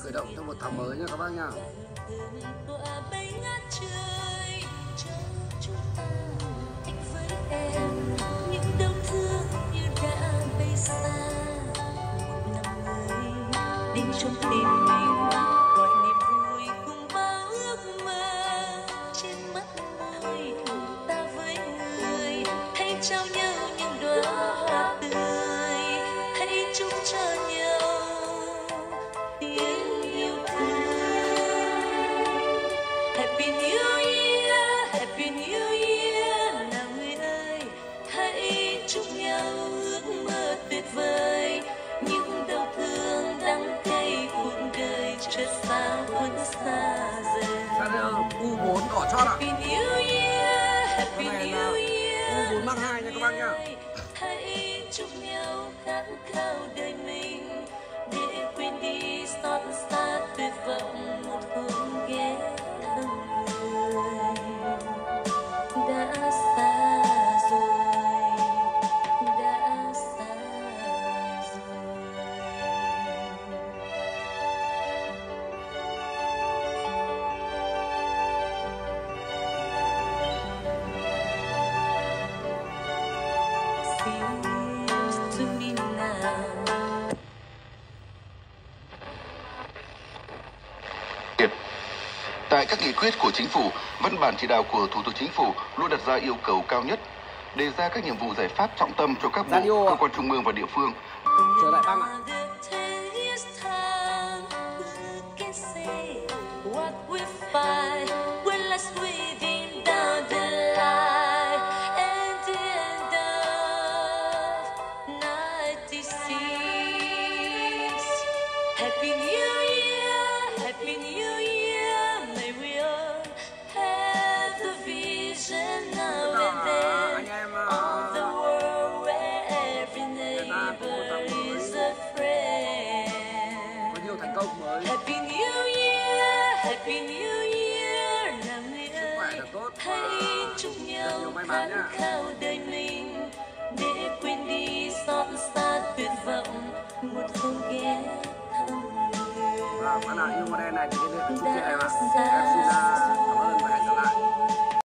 khởi động cho một tháng mới nha các bác nha. Trong tim mình gọi niềm vui cùng bao ước mơ trên mắt môi ta với người, hãy trao nhau những đóa hoa tươi, hãy chúc cho nhau tiếng yêu thương. Happy New Year, Happy New Year, nào người ơi, hãy chúc nhau ước mơ tuyệt vời, những đau thương đắng cay cuộc đời chợt xa vẫn xa rời. U4 đỏ chót ạ. Happy New Year, Happy New Year. U4 mang 2 nha các bác nha. Hãy chúc nhau khát khao đời mình để quên đi xót xa tuyệt vọng một hôm ghé thăm người đã xa rồi, đã xa rồi. Seems to me now. Tại các nghị quyết của Chính phủ, văn bản chỉ đạo của Thủ tướng Chính phủ luôn đặt ra yêu cầu cao nhất, đề ra các nhiệm vụ giải pháp trọng tâm cho các bộ, cơ quan trung ương và địa phương. Trở lại băng ạ. Happy New Year, Happy New Year, may we all have the vision now and then of the world where every neighbor is a friend. Có nhiều thành công mới. Happy New Year, Happy New Year, nào người ơi, hãy chúc nhau khát khao đời mình để quên đi xót xa tuyệt vọng một hôm ghé thăm người. Bạn nào yêu model này thì liên hệ với chị em ạ. Em xin cảm ơn và hẹn gặp lại.